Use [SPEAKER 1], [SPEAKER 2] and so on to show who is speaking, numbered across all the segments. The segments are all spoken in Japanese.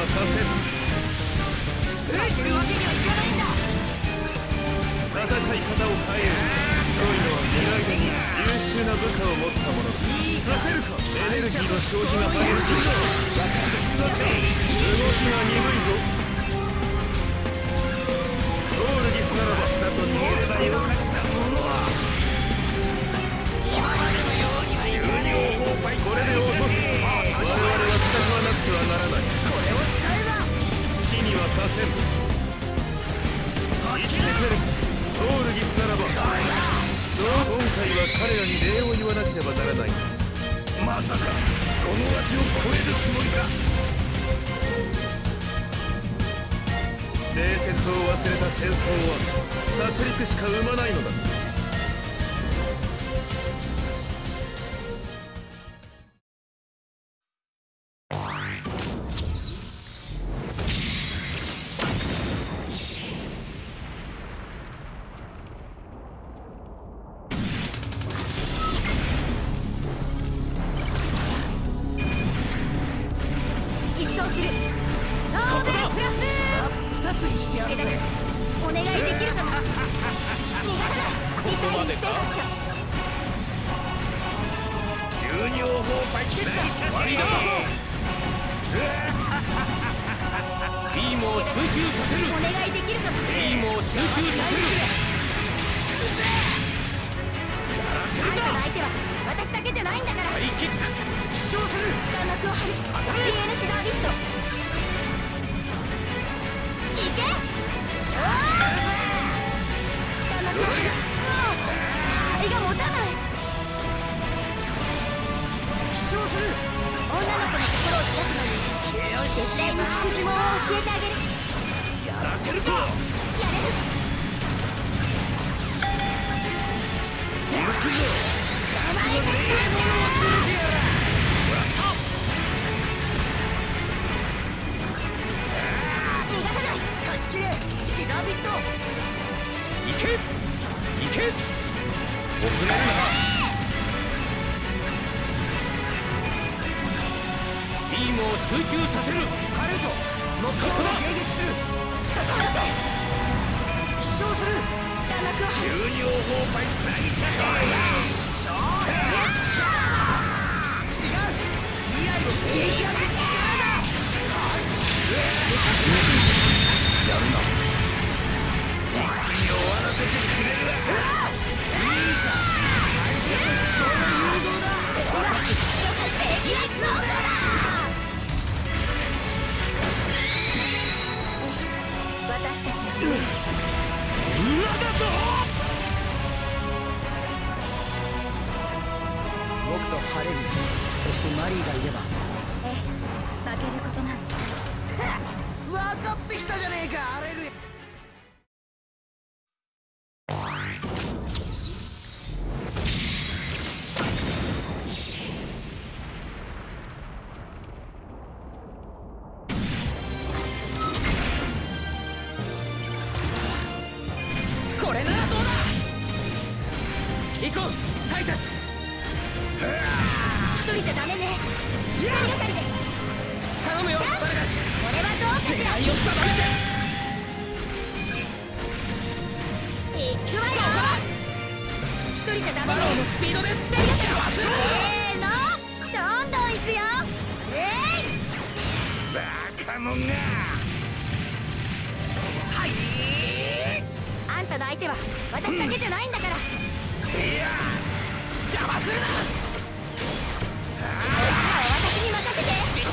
[SPEAKER 1] はさせん。
[SPEAKER 2] 負けるわけにはいかないんだ。
[SPEAKER 1] 戦い方を変える。強いのは未来に優秀な部下を持った者だ。させるか。エネルギーの消費が激しい。動きが鈍いぞ。ロールギスならば里に見えればよかったものは今までのようにはいかない。これで落とす。我々は戦わなくてはならない。
[SPEAKER 2] これを使えば
[SPEAKER 1] 好きにはさせん。生きてくれ。ロールギスならば今回は彼らに礼を言わなければならない。まさかこの味を超えるつもりか。礼節を忘れた戦争は殺戮しか生まないのだ。
[SPEAKER 2] お願いできるかな。逃がさない。ミサイルステーション。
[SPEAKER 1] 12号砲パイプ割りだぞ。ビームを集中させる。
[SPEAKER 2] お願いできるかな。
[SPEAKER 1] ビームを集中させる。
[SPEAKER 2] あんたの相手は私だけじゃないんだから。
[SPEAKER 1] ハイキック飛翔する。
[SPEAKER 2] 弾幕を張る。DN シダービット。いけ。弾幕を張る。機体が持たない。
[SPEAKER 1] 飛翔する。
[SPEAKER 2] 女の子の心を開くのに絶対に効く呪文を教えてあげる。
[SPEAKER 1] やらせるぞ。
[SPEAKER 2] やれる。
[SPEAKER 1] 行くぞ。
[SPEAKER 2] 甘いね。逃がさない。
[SPEAKER 1] 勝ちきれシダービット。行け行け。遅れるな。ビームを集中させる。カレートノットを迎撃する。
[SPEAKER 2] そこまで。
[SPEAKER 1] 飛翔する。
[SPEAKER 2] 弾幕を張る。
[SPEAKER 1] 12号砲パイプ何しゃそうや。違う。未来を切り開く力だ。やるな。一気に終わらせてくれる。いいか。反射思考の誘導だ。
[SPEAKER 2] 敵はゾンドだ。私たちの
[SPEAKER 1] 裏だぞ。
[SPEAKER 3] 僕とハレル、そしてマリーがいれば。
[SPEAKER 2] ええ、負けることなんて。
[SPEAKER 3] 分かってきたじゃねえか、ハレル。
[SPEAKER 1] これならどうだ。行こうタイタス。
[SPEAKER 2] 一人じゃダメね。二人がかりで。
[SPEAKER 1] 頼むよバルガス。
[SPEAKER 2] これはどうかしら。
[SPEAKER 1] 狙いを定めて。
[SPEAKER 2] 行くわよ。一人じゃダメね。
[SPEAKER 1] のスピードで
[SPEAKER 2] 二人がかり。せーの。どんどん行くよ。
[SPEAKER 1] バカもんが。はい。
[SPEAKER 2] あんたの相手は私だけじゃないんだから。
[SPEAKER 1] いや邪魔するな。
[SPEAKER 2] 私に任せて。
[SPEAKER 1] いい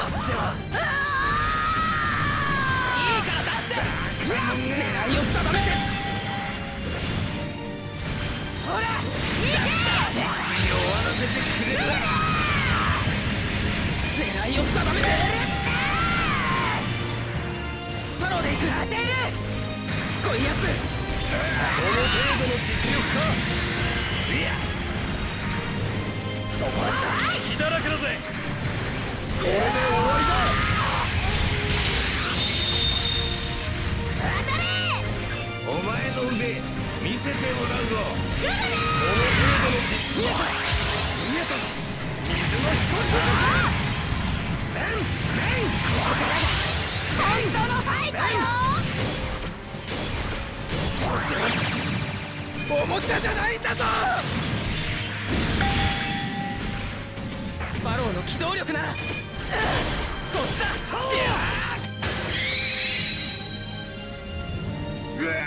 [SPEAKER 1] から出して。狙いを定めて。ほら終わらせてくれる。狙いを定めて。スパローで行く。当てる。しつこいやつ。その程度の実力か。いやそこは隙だらけだぜ。これで終わりだ。
[SPEAKER 2] 当たれ。
[SPEAKER 1] お前の腕見せてもらうぞ。その程度の実力。見えたぞ。水の一滴。メンここからだ。 おもちゃじゃないんだぞ。スパローの機動力ならこっちだ。うわ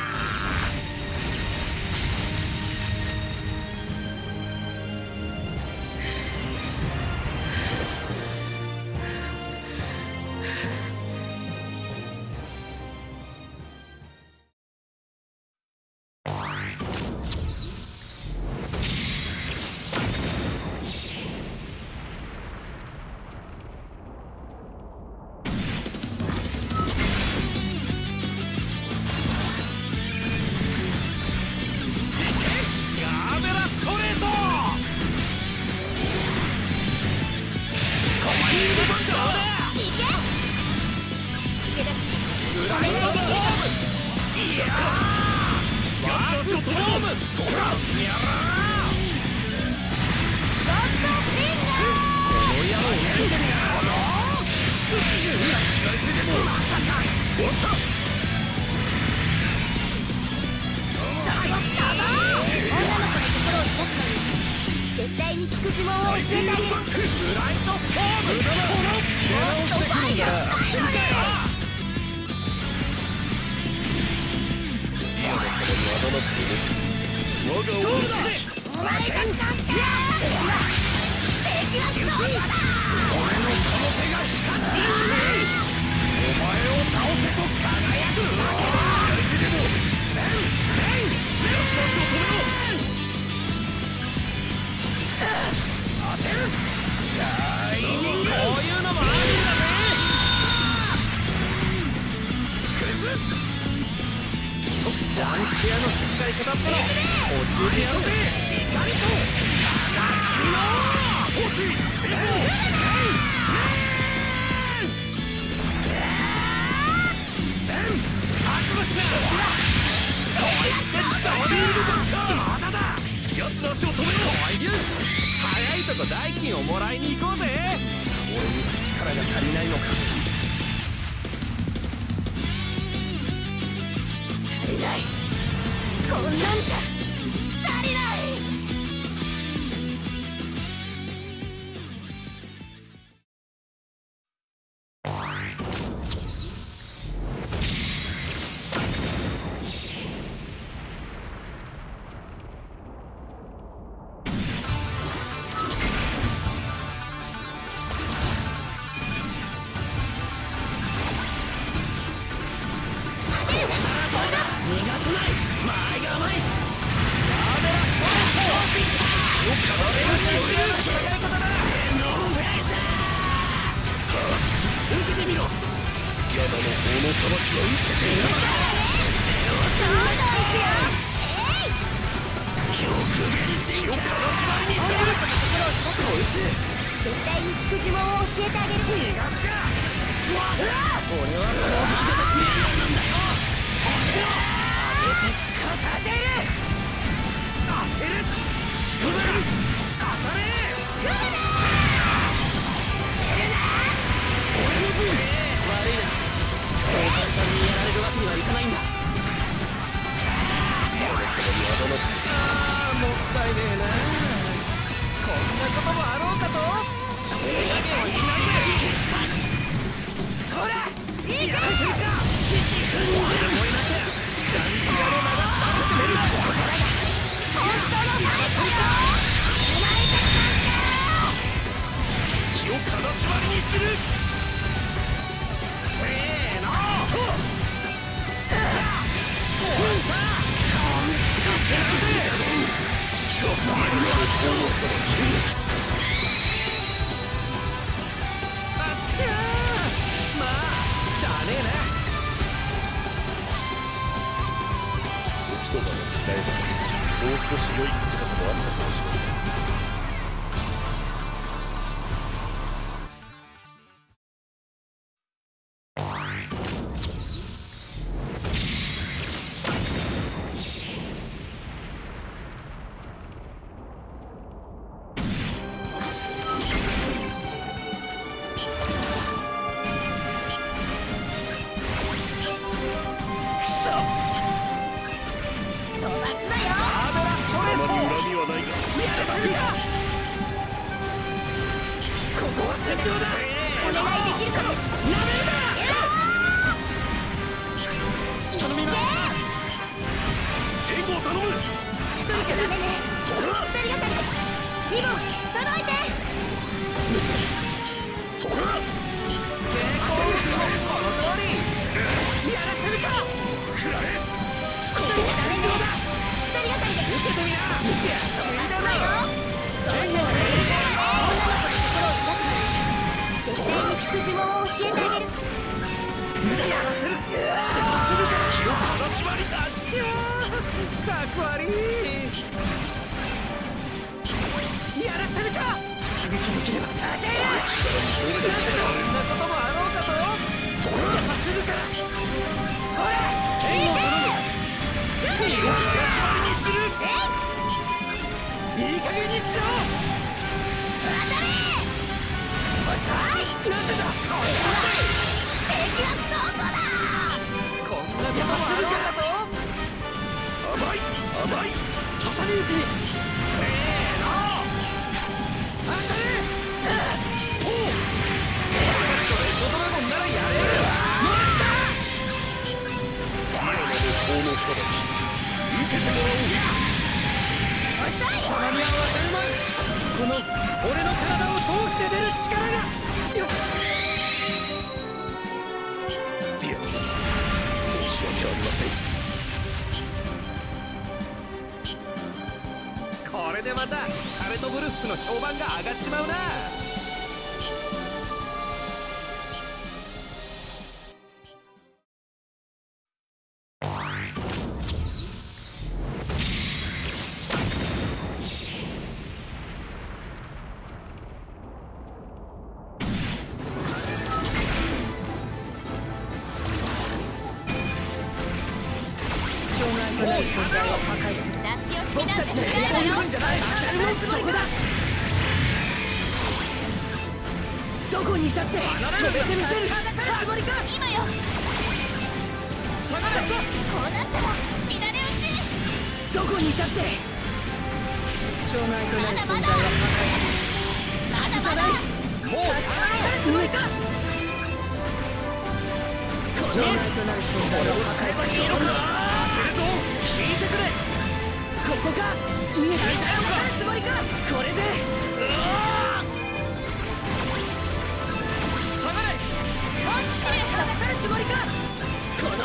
[SPEAKER 2] 絶対に菊呪文を教えてあげる。もっとファイトしたいのね。
[SPEAKER 1] 勝負だぜ。
[SPEAKER 2] お前が勝った。敵はどこだ。
[SPEAKER 1] 俺のこの手が光っている。お前を倒せと輝く。左手でもやつの足を止めろ。当てる。シャイニング。こういうのもあるんだぜ。崩す。ダンクエアの使い方ったら教えてやるぜ。怒りと悲しみのポチエボ覚悟しな。こいつでダブルバッカー。まだだ。奴の足を止めろ。よし、早いとこ代金をもらいに行こうぜ。俺には力が足りないのか。足りない。
[SPEAKER 2] こんなんじゃ足りない。絶対に菊呪文を教えてあげる。
[SPEAKER 1] 俺はこの生き方プレイヤーなんだよ。こっちを当てて当てる。当てる。しこだ。当たれ。来るな。俺の分。悪いな。そう簡単にやられるわけにはいかないんだ。もったいねえな。こんなこともあろうかと。手加減はしないぜ。ほら、いいか。獅子奮迅。燃えなきゃ。ダンス屋の名が叫べる。
[SPEAKER 2] 本当のナイスよ。お前たちなんか。
[SPEAKER 1] 気を金縛りにする。せーの。と。あっちゃー。まあしゃあねえな。
[SPEAKER 4] 時とかが使えばもう少し良い勝ち方もあったかもしれない。
[SPEAKER 2] 飛ばすなよ。
[SPEAKER 3] ここは戦場だ。
[SPEAKER 2] お願いできるかも。
[SPEAKER 1] 頼みます。援護を頼む。
[SPEAKER 2] 一人じゃダメね。
[SPEAKER 1] そら
[SPEAKER 2] 二人当たりリボン届いて。
[SPEAKER 1] そら
[SPEAKER 3] この通りやらせるか。
[SPEAKER 1] くらえ。
[SPEAKER 2] 一人じゃダメね。二人当たりで受けてみな。
[SPEAKER 3] 無知や得意だろ。
[SPEAKER 2] 女の子の心を持つ。絶対に聞く呪文を教えてあげる。
[SPEAKER 3] 無駄やらせる。邪魔するから
[SPEAKER 1] 気を放ちまりだ。
[SPEAKER 3] かっこ悪い。やらせるか。直撃できれば当てる。そんなこともあろうかと。邪魔するから。ほら援護を頼む。気をつかちまりにする。いい加減にしろ。
[SPEAKER 2] 当たれ。
[SPEAKER 3] なんでだ。
[SPEAKER 2] 敵はどこだ。
[SPEAKER 3] こんな邪魔するからと。
[SPEAKER 1] 甘い甘い。
[SPEAKER 3] 挟み撃ちに。せーの。当たれ。おう。それドラゴンならやれる。
[SPEAKER 1] 家の向こうの裁き受けてもらおう。
[SPEAKER 3] 貴様には渡るまい。この俺の体を通して出る力が。よし。
[SPEAKER 1] ディア申し訳ありません。
[SPEAKER 3] これでまたカレトブルッフの評判が上がっちまうな。障害となる存在を破壊する。
[SPEAKER 2] 出し惜しみ
[SPEAKER 3] 僕
[SPEAKER 2] なんて
[SPEAKER 3] たちのや
[SPEAKER 2] しないわよ。
[SPEAKER 3] るんじゃない。そこだ。どこにいたって止めてみせる。
[SPEAKER 2] 立ちはだかるつもりか。今よ。
[SPEAKER 3] 下がれ。
[SPEAKER 2] こうなったら乱れ打ち。
[SPEAKER 3] どこにいたって障害となる存在を破壊する。
[SPEAKER 2] まだまだ。
[SPEAKER 3] もう立ちはだかるつもりか。障害となる存在を破壊する。
[SPEAKER 1] いいのか。当てるぞ。聞いてくれ。
[SPEAKER 3] ここか。逃げていたよかるつもりか。これで下がれ。
[SPEAKER 2] 立ちはだかるつもりか。
[SPEAKER 3] この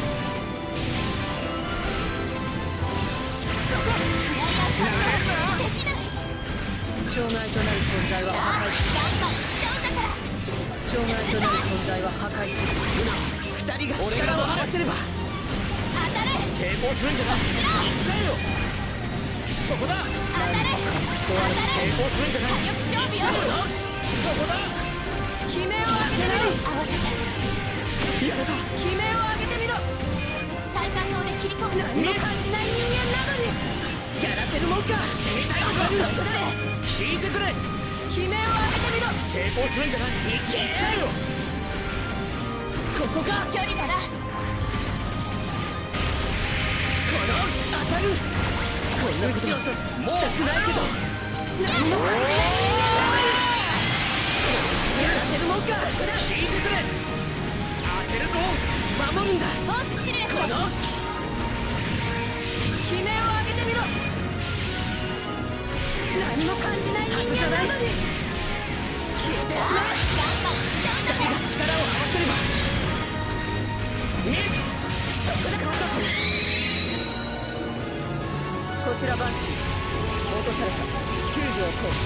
[SPEAKER 3] そこ
[SPEAKER 2] フライヤーカットできない。
[SPEAKER 3] 障害となる存在は破壊する。
[SPEAKER 2] ガンバしちゃうんだから。
[SPEAKER 3] 障害となる存在は破壊する。二人が力を合わせれば
[SPEAKER 2] 当たれ。
[SPEAKER 3] 抵抗するんじゃない。行っちゃえよ。そこだ。
[SPEAKER 2] 当たれ。
[SPEAKER 3] 抵抗するんじゃない。
[SPEAKER 2] 体力勝負よ。
[SPEAKER 3] そこだ。悲鳴を上げてみろ。
[SPEAKER 2] 合わせて。
[SPEAKER 3] やめた。悲鳴を上げてみろ。
[SPEAKER 2] 体幹刀で切り込む。
[SPEAKER 3] 何も感じない人間なのにやらせるもんか。死にたいのか。そこで聞いてくれ。悲鳴を上げてみろ。抵抗するんじゃない。行っちゃえよ。ここか。
[SPEAKER 2] 距離なら。
[SPEAKER 3] この当たる。こんなことしたくないけど何も感じない人間なのにやらせるもんか。聞いてくれ。当てるぞ。守るんだ。
[SPEAKER 2] フォースシルエット。
[SPEAKER 3] この悲鳴を上げてみろ。何も感じない人間なのに消えてしまう。二人が力を合わせればそこで変わったぞ。こちらバンシー落とされた。救助を行使。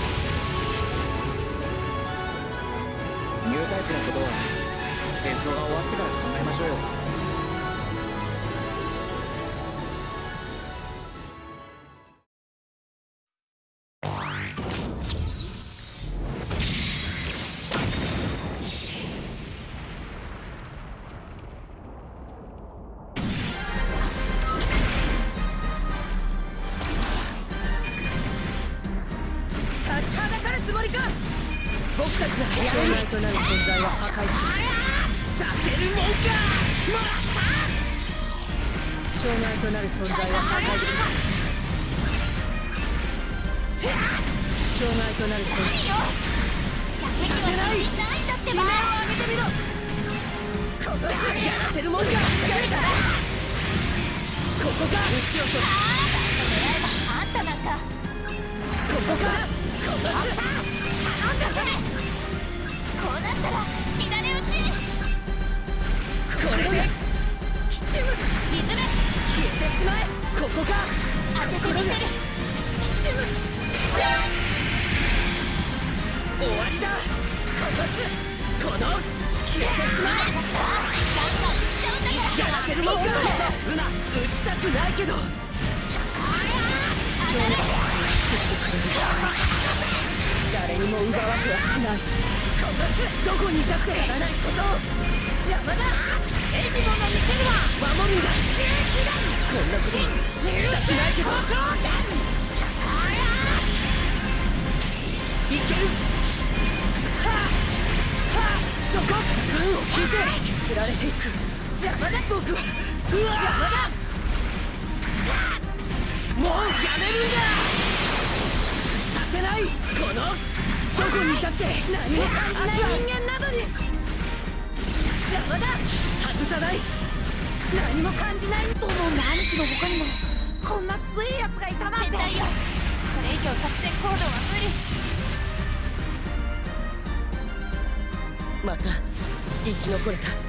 [SPEAKER 3] ニュータイプのことは戦争が終わってから考えましょうよ。立ちはだかるつもりか。僕たちの障害となる存在は破壊する。させるもんか。もらった。障害となる存在は破壊する。 障害となるぞ。
[SPEAKER 2] 射撃は自信ないんだってば。
[SPEAKER 3] 悲鳴を上げてみろ。このやらせるもんか。やるからここか。撃ち落とす。
[SPEAKER 2] 狙えばあんたなんか。
[SPEAKER 3] ここか。このさ
[SPEAKER 2] 頼んだぜ。こうなったら乱れ撃ち。
[SPEAKER 3] これできしむ。
[SPEAKER 2] 沈め。
[SPEAKER 3] 消えてしまえ。ここか。
[SPEAKER 2] 当ててみせる。
[SPEAKER 3] きしむ。終わりだ。殺す。この消えてしまえ。
[SPEAKER 2] ガンガン撃っちゃうんだから。
[SPEAKER 3] やらせるもんか。ルナ撃ちたくないけど少年たちが作ってくれる。誰にも奪わずはしない。殺す。どこにいたってやらないことを。邪魔だ。エジモの見せるわ。守るんだ。こんなことしたくないけどいける。はあそこ。軍を引いて削られていく。邪魔だ。僕は邪魔だ。もうやめるんだ。させない。このどこにいたって何も感じない人間などに邪魔だ。外さない。何も感じないと思うんだ。兄貴の他にもこんな強いやつがいたなんて。
[SPEAKER 2] 変態よ。これ以上作戦行動は無理。
[SPEAKER 3] また生き残れた。